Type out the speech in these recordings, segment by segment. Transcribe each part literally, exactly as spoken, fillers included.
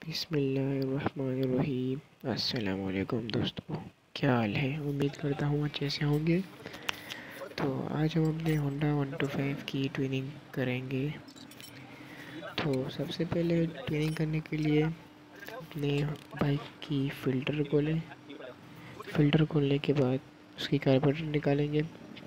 बिस्मिल्लाहिर्रहमानिर्रहीम। अस्सलाम वालेकुम दोस्तों, क्या हाल है? उम्मीद करता हूँ अच्छे से होंगे। तो आज हम अपने होंडा वन टू फाइव की ट्यूनिंग करेंगे। तो सबसे पहले ट्यूनिंग करने के लिए अपने बाइक की फ़िल्टर खोलें। फ़िल्टर खोलने के बाद उसकी कार्बोरेटर निकालेंगे।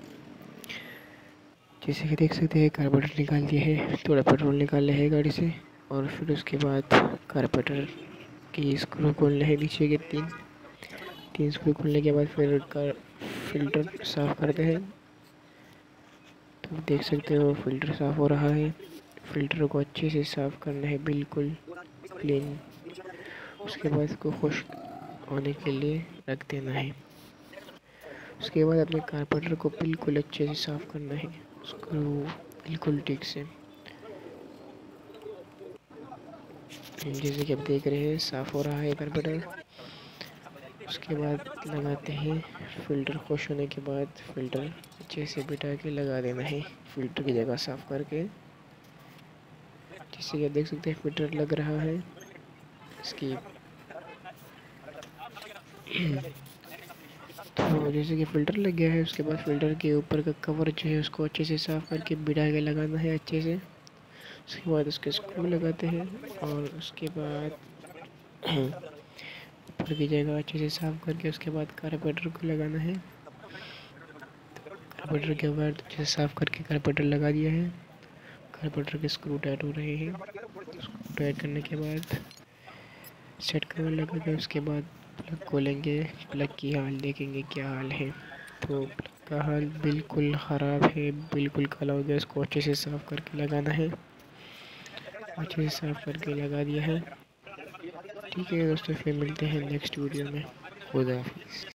जैसे कि देख सकते हैं कार्बोरेटर निकाल दिया है। थोड़ा पेट्रोल निकाल है गाड़ी से और फिर उसके बाद कार्बोरेटर की स्क्रू खोलने हैं नीचे के तीन तीन स्क्रू खोलने के बाद फिर कर फिल्टर साफ़ करते हैं। तो देख सकते हो फिल्टर साफ़ हो रहा है। फिल्टर को अच्छे से साफ़ करना है, बिल्कुल क्लीन। उसके बाद इसको खुश्क होने के लिए रख देना है। उसके बाद अपने कार्बोरेटर को बिल्कुल अच्छे से साफ़ करना है, स्क्रू बिल्कुल ठीक से। जैसे कि आप देख रहे हैं साफ़ हो रहा है कार्बोरेटर। उसके बाद लगाते हैं फ़िल्टर। खुश होने के बाद फ़िल्टर अच्छे से बिठा के लगा देना है, फ़िल्टर की जगह साफ़ करके। जैसे कि आप देख सकते हैं फ़िल्टर लग रहा है इसकी। तो जैसे कि फ़िल्टर लग गया है, उसके बाद फ़िल्टर के ऊपर का कवर जो है उसको अच्छे से साफ़ करके बिठा के लगाना है अच्छे से। उसके बाद उसके स्क्रू लगाते हैं और उसके बाद ऊपर की जगह अच्छे से साफ़ करके उसके बाद कार्बोरेटर को लगाना है। कार्बोरेटर के बाद अच्छे से साफ़ करके कार्बोरेटर लगा दिया है। कार्बोरेटर के स्क्रू टाइट हो रहे हैं। स्क्रू टाइट करने के बाद सेट कवर लगा के उसके बाद प्लग खोलेंगे। प्लग की हाल देखेंगे क्या हाल है। तो प्लग का हाल बिल्कुल ख़राब है, बिल्कुल काला हो गया। इसको अच्छे से साफ़ करके लगाना है। अच्छे से साफ़ करके लगा दिया है। ठीक है दोस्तों, फिर मिलते हैं नेक्स्ट वीडियो में। खुदा हाफिज़।